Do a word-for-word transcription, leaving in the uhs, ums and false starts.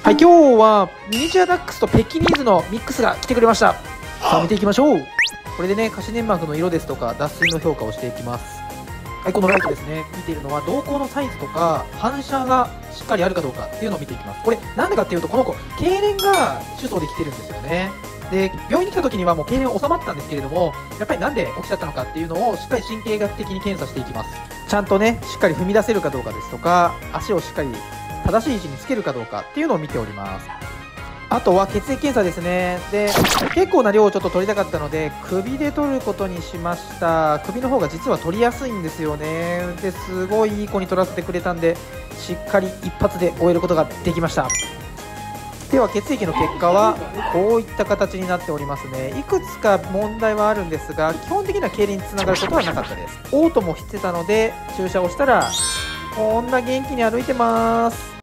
はい、今日はミニチュアダックスとペキニーズのミックスが来てくれました。さあ見ていきましょう。これでね、下肢粘膜の色ですとか脱水の評価をしていきます。はい、このライトですね、見ているのは瞳孔のサイズとか反射がしっかりあるかどうかっていうのを見ていきます。これなんでかっていうと、この子痙攣が主訴できてるんですよね。で、病院に来た時にはもう痙攣収まったんですけれども、やっぱりなんで起きちゃったのかっていうのをしっかり神経学的に検査していきます。ちゃんとね、しっかり踏み出せるかどうかですとか、足をしっかり正しい位置につけるかどうかっていうのを見ております。あとは血液検査ですね。で、結構な量をちょっと取りたかったので首で取ることにしました。首の方が実は取りやすいんですよね。ですごいいい子に取らせてくれたんで、しっかり一発で終えることができました。では血液の結果はこういった形になっておりますね。いくつか問題はあるんですが、基本的には痙攣につながることはなかったです。嘔吐もしてたので注射をしたらこんな元気に歩いてます。